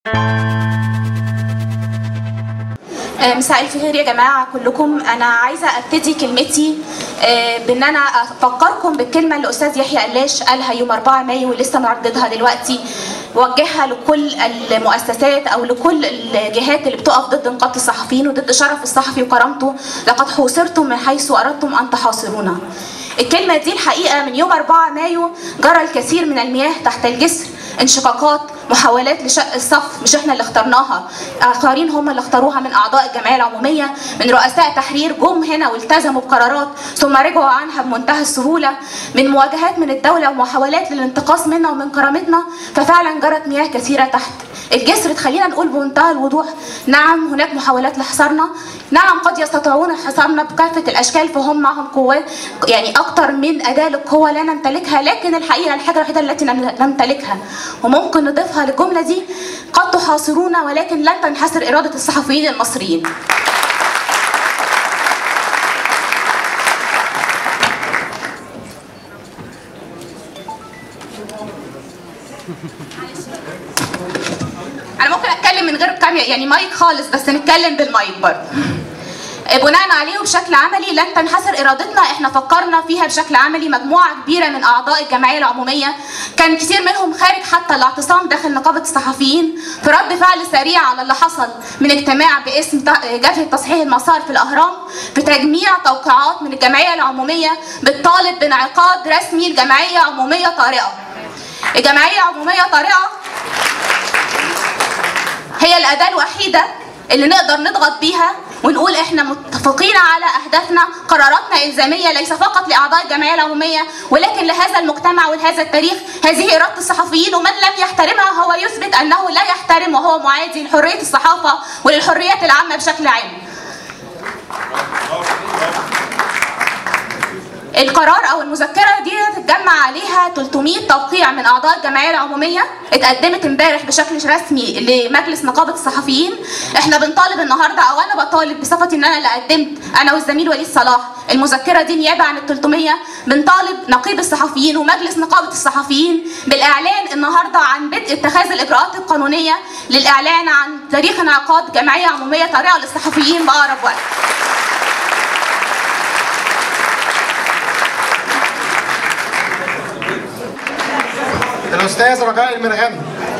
مساء الخير يا جماعة كلكم. أنا عايزة أبتدي كلمتي بأن أنا أفكركم بالكلمة اللي أستاذ يحيى قلاش قالها يوم 4 مايو ولسه مرددها دلوقتي، وجهها لكل المؤسسات أو لكل الجهات اللي بتقف ضد نقابة الصحفيين وضد شرف الصحفي وكرامته. لقد حوصرتم من حيث أردتم أن تحاصرونا. الكلمة دي الحقيقة من يوم 4 مايو جرى الكثير من المياه تحت الجسر، انشقاقات، محاولات لشق الصف، مش احنا اللي اخترناها، اخرين هم اللي اختاروها من اعضاء الجمعيه العموميه، من رؤساء تحرير جم هنا والتزموا بقرارات ثم رجعوا عنها بمنتهى السهوله، من مواجهات من الدوله ومحاولات للانتقاص منا ومن كرامتنا. ففعلا جرت مياه كثيره تحت الجسر. خلينا نقول بمنتهى الوضوح، نعم هناك محاولات لحصارنا، نعم قد يستطيعون حصارنا بكافه الاشكال، فهم معهم قوات يعني اكثر من اداه للقوه لا نمتلكها، لكن الحقيقه الحاجه الوحيده التي نمتلكها وممكن نضيفها للجمله دي، قد تحاصرونا ولكن لن تنحصر اراده الصحفيين المصريين. انا ممكن اتكلم من غير كاميرا يعني مايك خالص، بس نتكلم بالمايك برضه. بناء عليه وبشكل عملي لن تنحصر ارادتنا. احنا فكرنا فيها بشكل عملي، مجموعه كبيره من اعضاء الجمعيه العموميه كان كثير منهم خارج حتى الاعتصام داخل نقابه الصحفيين، في رد فعل سريع على اللي حصل من اجتماع باسم جبهه تصحيح المسار في الاهرام، بتجميع توقيعات من الجمعيه العموميه بتطالب بانعقاد رسمي لجمعيه عموميه طارئه. الجمعيه عموميه طارئه هي الاداه الوحيده اللي نقدر نضغط بيها ونقول احنا متفقين على اهدافنا، قراراتنا الزاميه ليس فقط لاعضاء الجمعيه العموميه ولكن لهذا المجتمع ولهذا التاريخ. هذه اراده الصحفيين، ومن لم يحترمها هو يثبت انه لا يحترم وهو معادي لحريه الصحافه وللحريات العامه بشكل عام. القرار او المذكره دي تتجمع عليها 300 توقيع من اعضاء الجمعيه العموميه، اتقدمت امبارح بشكل رسمي لمجلس نقابه الصحفيين. احنا بنطالب النهارده، او انا بطالب بصفتي ان انا اللي قدمت انا والزميل وليد صلاح المذكره دي نيابه عن ال 300، بنطالب نقيب الصحفيين ومجلس نقابه الصحفيين بالاعلان النهارده عن بدء اتخاذ الاجراءات القانونيه للاعلان عن تاريخ انعقاد جمعيه عموميه طارئه للصحفيين باقرب وقت. الأستاذ رجاء المرغني.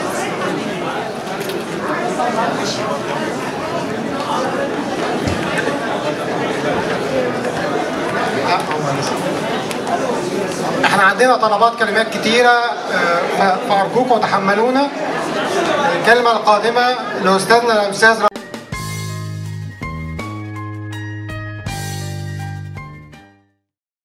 احنا عندنا طلبات كلمات كتيرة، فأرجوكم تحملونا. الكلمة القادمة لأستاذنا الأستاذ